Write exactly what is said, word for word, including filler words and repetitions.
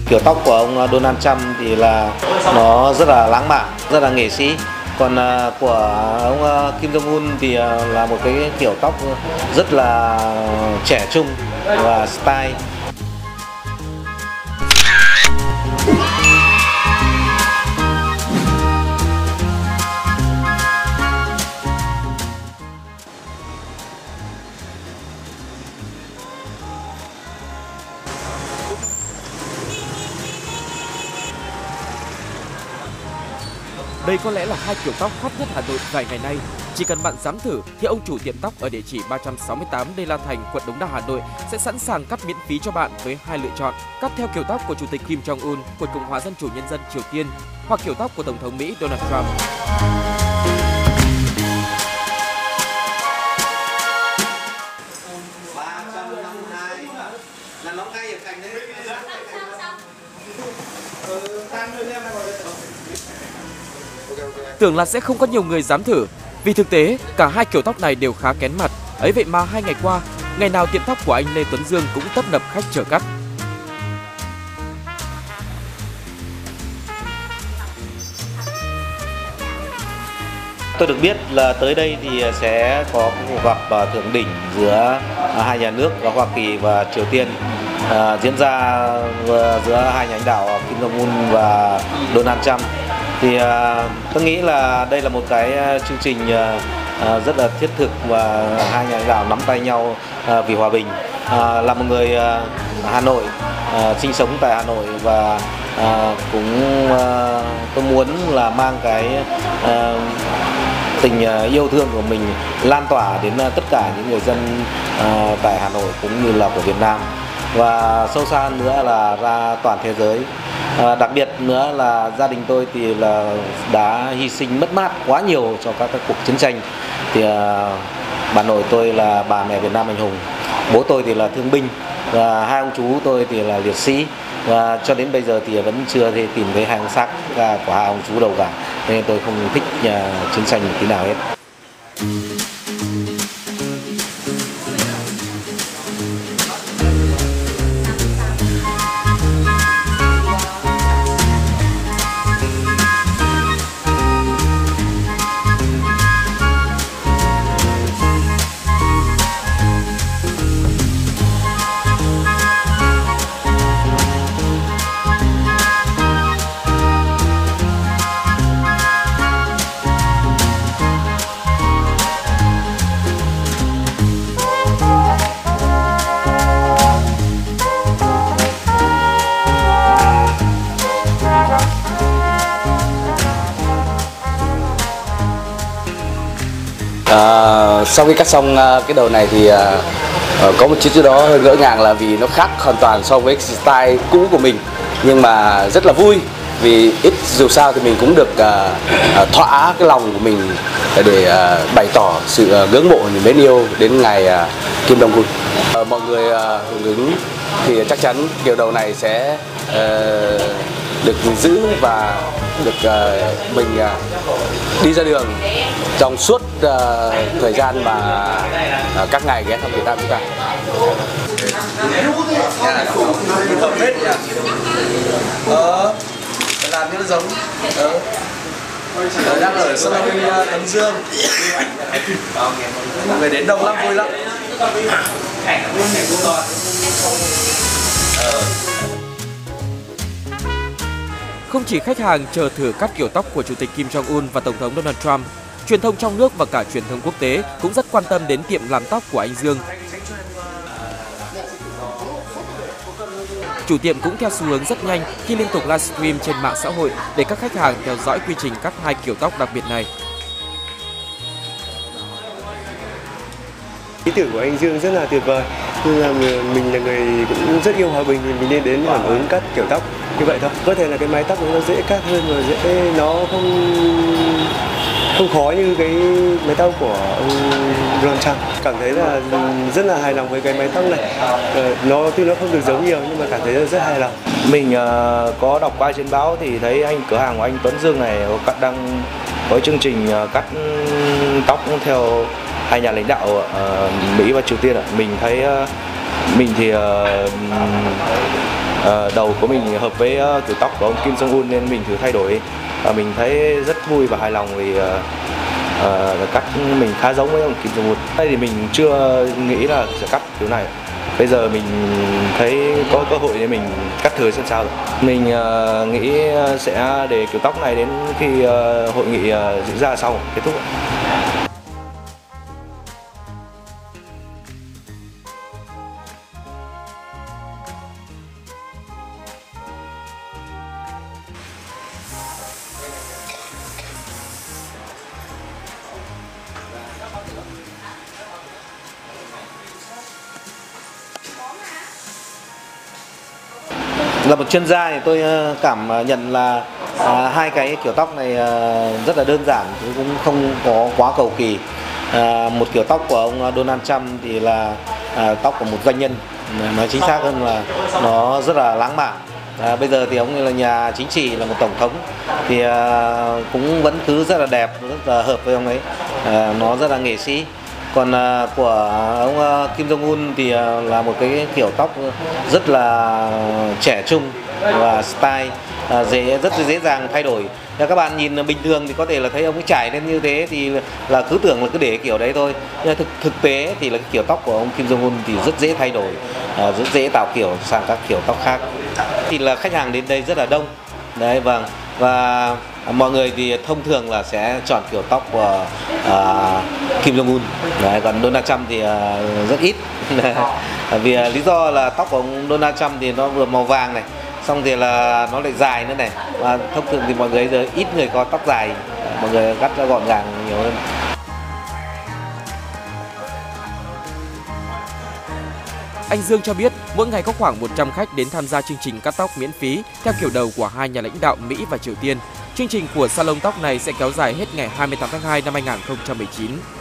Kiểu tóc của ông Donald Trump thì là nó rất là lãng mạn, rất là nghệ sĩ. Còn của ông Kim Jong Un thì là một cái kiểu tóc rất là trẻ trung và style. Đây có lẽ là hai kiểu tóc hot nhất Hà Nội vài ngày nay. Chỉ cần bạn dám thử thì ông chủ tiệm tóc ở địa chỉ ba trăm sáu mươi tám Đê La Thành, quận Đống Đa, Hà Nội sẽ sẵn sàng cắt miễn phí cho bạn với hai lựa chọn: cắt theo kiểu tóc của Chủ tịch Kim Jong Un của Cộng hòa Dân chủ Nhân dân Triều Tiên hoặc kiểu tóc của Tổng thống Mỹ Donald Trump. Tưởng là sẽ không có nhiều người dám thử, vì thực tế cả hai kiểu tóc này đều khá kén mặt. Ấy vậy mà hai ngày qua, ngày nào tiệm tóc của anh Lê Tuấn Dương cũng tấp nập khách chờ cắt. Tôi được biết là tới đây thì sẽ có cuộc gặp thượng đỉnh giữa hai nhà nước Hoa Kỳ và Triều Tiên à, diễn ra giữa hai nhà lãnh đạo Kim Jong Un và Donald Trump. Thì à, tôi nghĩ là đây là một cái chương trình à, rất là thiết thực và hai nhà lãnh đạo nắm tay nhau à, vì hòa bình. À, là một người à, Hà Nội, à, sinh sống tại Hà Nội và à, cũng à, tôi muốn là mang cái à, tình yêu thương của mình lan tỏa đến tất cả những người dân à, tại Hà Nội cũng như là của Việt Nam, và sâu xa nữa là ra toàn thế giới. À, đặc biệt nữa là gia đình tôi thì là đã hy sinh mất mát quá nhiều cho các, các cuộc chiến tranh. Thì à, bà nội tôi là bà mẹ Việt Nam anh hùng, bố tôi thì là thương binh và hai ông chú tôi thì là liệt sĩ, và cho đến bây giờ thì vẫn chưa thể tìm thấy hai ông xác của hai ông chú đâu cả, nên tôi không thích uh, chiến tranh một tí nào hết. À, sau khi cắt xong cái đầu này thì à, có một chút gì đó hơi ngỡ ngàng là vì nó khác hoàn toàn so với style cũ của mình, nhưng mà rất là vui vì ít dù sao thì mình cũng được à, à, thỏa cái lòng của mình để à, bày tỏ sự à, ngưỡng mộ mến yêu đến ngài à, Kim Jong Un. À, mọi người à, hưởng ứng thì chắc chắn kiểu đầu này sẽ à, được giữ và được uh, mình uh, đi ra đường trong suốt uh, thời gian mà uh, các ngài ghé thăm Việt Nam chúng ta. Ờ, làm như nó giống. Ờ. Đang ở sân bay Tuấn Dương. Mọi người đến đông lắm, vui lắm. Ờ. Không chỉ khách hàng chờ thử cắt kiểu tóc của Chủ tịch Kim Jong Un và Tổng thống Donald Trump, truyền thông trong nước và cả truyền thông quốc tế cũng rất quan tâm đến tiệm làm tóc của anh Dương. Chủ tiệm cũng theo xu hướng rất nhanh khi liên tục livestream trên mạng xã hội để các khách hàng theo dõi quy trình cắt hai kiểu tóc đặc biệt này. Ý tưởng của anh Dương rất là tuyệt vời, nhưng là mình là người cũng rất yêu hòa bình thì mình nên đến hưởng ứng cắt kiểu tóc như vậy thôi. Có thể là cái mái tóc nó dễ cắt hơn và dễ nó không không khó như cái mái tóc của ông Donald Trump. Cảm thấy là rất là hài lòng với cái mái tóc này. Nó tuy nó không được giống nhiều nhưng mà cảm thấy rất hài lòng. Mình uh, có đọc qua trên báo thì thấy anh cửa hàng của anh Tuấn Dương này cắt đang có chương trình uh, cắt tóc theo hai nhà lãnh đạo uh, Mỹ và Triều Tiên ạ. Mình thấy uh, mình thì uh, uh, đầu của mình hợp với uh, kiểu tóc của ông Kim Jong Un nên mình thử thay đổi. Uh, mình thấy rất vui và hài lòng vì uh, uh, cắt mình khá giống với ông Kim Jong Un. Đây thì mình chưa nghĩ là sẽ cắt kiểu này. Bây giờ mình thấy có cơ hội để mình cắt thử xem sao rồi. Mình uh, nghĩ sẽ để kiểu tóc này đến khi uh, hội nghị uh, diễn ra sau kết thúc. Là một chuyên gia thì tôi cảm nhận là à, hai cái kiểu tóc này à, rất là đơn giản, cũng không có quá cầu kỳ. À, một kiểu tóc của ông Donald Trump thì là à, tóc của một doanh nhân, nói chính xác hơn là nó rất là lãng mạn. À, bây giờ thì ông là nhà chính trị, là một tổng thống thì à, cũng vẫn cứ rất là đẹp, rất là hợp với ông ấy, à, nó rất là nghệ sĩ. Còn uh, của ông uh, Kim Jong Un thì uh, là một cái kiểu tóc rất là trẻ trung và style uh, dễ rất là dễ dàng thay đổi. Nếu các bạn nhìn bình thường thì có thể là thấy ông ấy trải lên như thế thì là cứ tưởng là cứ để kiểu đấy thôi. Nhưng thực thực tế thì là cái kiểu tóc của ông Kim Jong Un thì rất dễ thay đổi, uh, rất dễ tạo kiểu sang các kiểu tóc khác. Thì là khách hàng đến đây rất là đông. Đấy, vâng. Và mọi người thì thông thường là sẽ chọn kiểu tóc của uh, Kim Jong Un. Đấy, còn Donald Trump thì uh, rất ít. Vì uh, lý do là tóc của ông Donald Trump thì nó vừa màu vàng này, xong thì là nó lại dài nữa này. Và thông thường thì mọi người giờ ít người có tóc dài, mọi người cắt ra gọn gàng nhiều hơn. Anh Dương cho biết mỗi ngày có khoảng một trăm khách đến tham gia chương trình cắt tóc miễn phí theo kiểu đầu của hai nhà lãnh đạo Mỹ và Triều Tiên. Chương trình của salon tóc này sẽ kéo dài hết ngày hai mươi tám tháng hai năm hai nghìn không trăm mười chín.